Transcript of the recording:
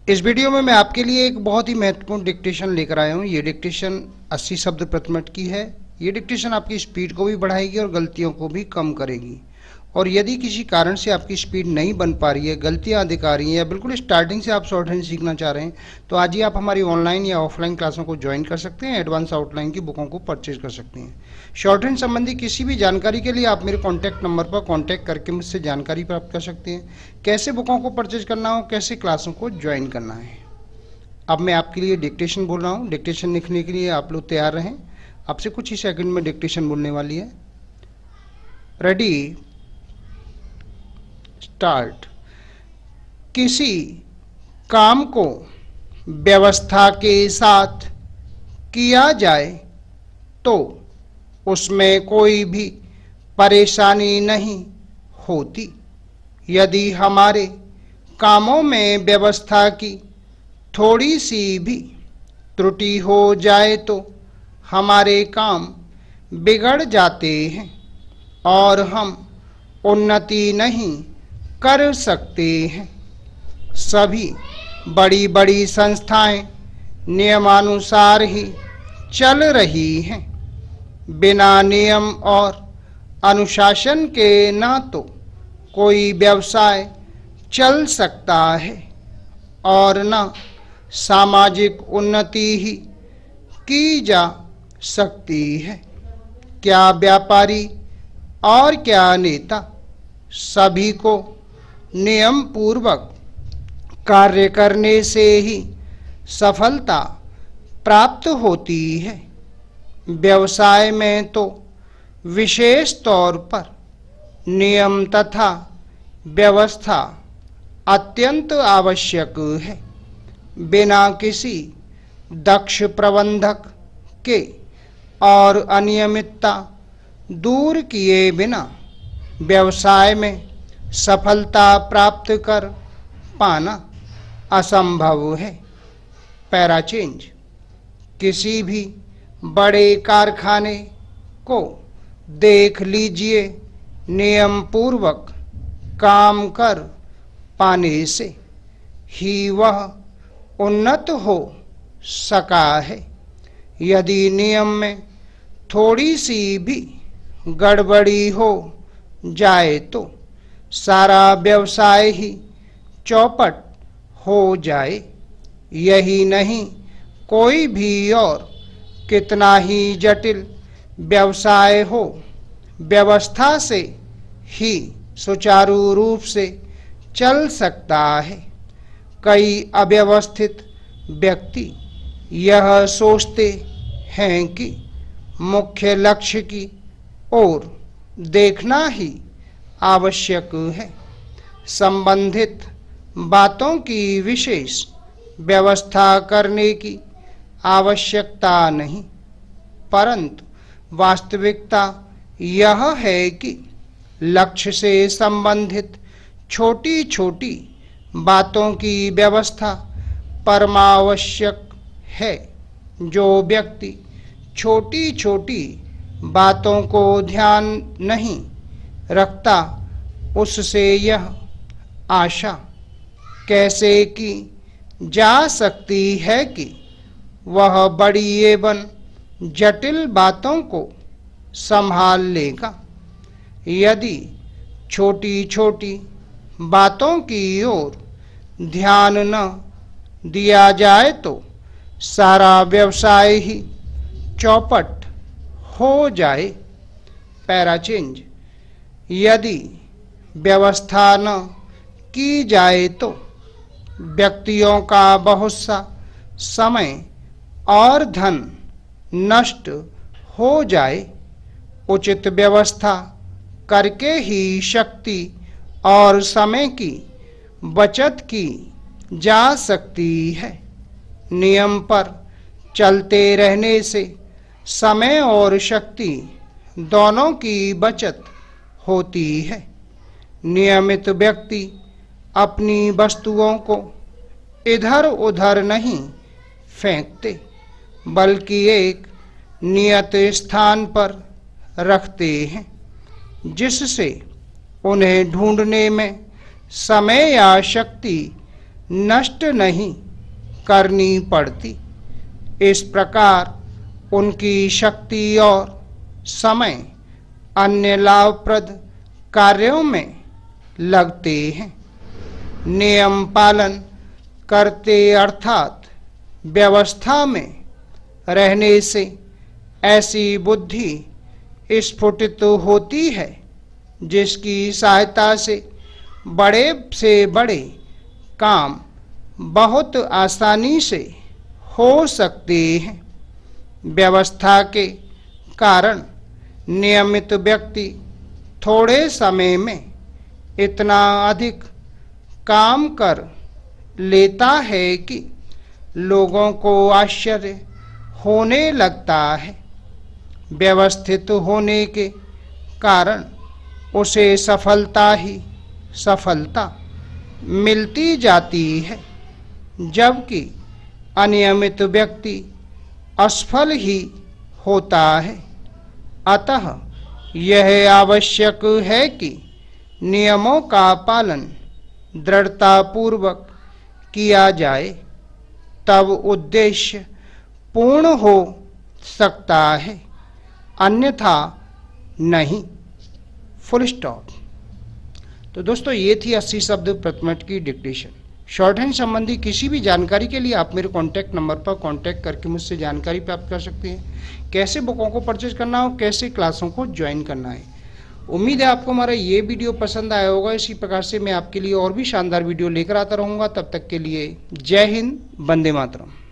इस वीडियो में मैं आपके लिए एक बहुत ही महत्वपूर्ण डिक्टेशन लेकर आया हूँ। ये डिक्टेशन 80 शब्द प्रति मिनट की है। ये डिक्टेशन आपकी स्पीड को भी बढ़ाएगी और गलतियों को भी कम करेगी। और यदि किसी कारण से आपकी स्पीड नहीं बन पा रही है, गलतियाँ दिखा रही हैं या बिल्कुल स्टार्टिंग से आप शॉर्ट हैंड सीखना चाह रहे हैं, तो आज ही आप हमारी ऑनलाइन या ऑफलाइन क्लासों को ज्वाइन कर सकते हैं। एडवांस आउटलाइन की बुकों को परचेज कर सकते हैं। शॉर्ट हैंड संबंधी किसी भी जानकारी के लिए आप मेरे कॉन्टैक्ट नंबर पर कॉन्टैक्ट करके मुझसे जानकारी प्राप्त कर सकते हैं। कैसे बुकों को परचेज करना हो, कैसे क्लासों को ज्वाइन करना है। अब मैं आपके लिए डिक्टेशन बोल रहा हूँ। डिक्टेशन लिखने के लिए आप लोग तैयार रहें। आपसे कुछ ही सेकंड में डिक्टेशन बोलने वाली है। Ready, start. किसी काम को व्यवस्था के साथ किया जाए तो उसमें कोई भी परेशानी नहीं होती। यदि हमारे कामों में व्यवस्था की थोड़ी सी भी त्रुटि हो जाए तो हमारे काम बिगड़ जाते हैं और हम उन्नति नहीं कर सकते हैं। सभी बड़ी बड़ी संस्थाएं नियमानुसार ही चल रही हैं। बिना नियम और अनुशासन के ना तो कोई व्यवसाय चल सकता है और न सामाजिक उन्नति ही की जा सकती है। क्या व्यापारी और क्या नेता, सभी को नियम पूर्वक कार्य करने से ही सफलता प्राप्त होती है। व्यवसाय में तो विशेष तौर पर नियम तथा व्यवस्था अत्यंत आवश्यक है। बिना किसी दक्ष प्रबंधक के और अनियमितता दूर किए बिना व्यवसाय में सफलता प्राप्त कर पाना असंभव है। Para change. किसी भी बड़े कारखाने को देख लीजिए, नियम पूर्वक काम कर पाने से ही वह उन्नत हो सका है। यदि नियम में थोड़ी सी भी गड़बड़ी हो जाए तो सारा व्यवसाय ही चौपट हो जाए। यही नहीं, कोई भी और कितना ही जटिल व्यवसाय हो, व्यवस्था से ही सुचारू रूप से चल सकता है। कई अव्यवस्थित व्यक्ति यह सोचते हैं कि मुख्य लक्ष्य की ओर देखना ही आवश्यक है। संबंधित बातों की विशेष व्यवस्था करने की आवश्यकता नहीं, परंतु वास्तविकता यह है कि लक्ष्य से संबंधित छोटी छोटी बातों की व्यवस्था परमावश्यक है। जो व्यक्ति छोटी छोटी बातों को ध्यान नहीं रखता, उससे यह आशा कैसे की जा सकती है कि वह बड़ी एवं जटिल बातों को संभाल लेगा। यदि छोटी छोटी बातों की ओर ध्यान न दिया जाए तो सारा व्यवसाय ही चौपट हो जाए। Para change. यदि व्यवस्था न की जाए तो व्यक्तियों का बहुत सा समय और धन नष्ट हो जाए। उचित व्यवस्था करके ही शक्ति और समय की बचत की जा सकती है। नियम पर चलते रहने से समय और शक्ति दोनों की बचत होती है। नियमित व्यक्ति अपनी वस्तुओं को इधर उधर नहीं फेंकते, बल्कि एक नियत स्थान पर रखते हैं, जिससे उन्हें ढूंढने में समय या शक्ति नष्ट नहीं करनी पड़ती। इस प्रकार उनकी शक्ति और समय अन्य लाभप्रद कार्यों में लगते हैं। नियम पालन करते अर्थात व्यवस्था में रहने से ऐसी बुद्धि स्फुटित होती है जिसकी सहायता से बड़े काम बहुत आसानी से हो सकते हैं। व्यवस्था के कारण नियमित व्यक्ति थोड़े समय में इतना अधिक काम कर लेता है कि लोगों को आश्चर्य होने लगता है। व्यवस्थित होने के कारण उसे सफलता ही सफलता मिलती जाती है, जबकि अनियमित व्यक्ति असफल ही होता है। अतः यह आवश्यक है कि नियमों का पालन दृढ़तापूर्वक किया जाए, तब उद्देश्य पूर्ण हो सकता है, अन्यथा नहीं। Full stop. तो दोस्तों ये थी 80 शब्द प्रति मिनट की डिक्टेशन। शॉर्ट हैंड संबंधी किसी भी जानकारी के लिए आप मेरे कॉन्टैक्ट नंबर पर कॉन्टैक्ट करके मुझसे जानकारी प्राप्त कर सकते हैं। कैसे बुकों को परचेज करना हो, कैसे क्लासों को ज्वाइन करना है। उम्मीद है आपको हमारा ये वीडियो पसंद आया होगा। इसी प्रकार से मैं आपके लिए और भी शानदार वीडियो लेकर आता रहूँगा। तब तक के लिए जय हिंद, वंदे मातरम।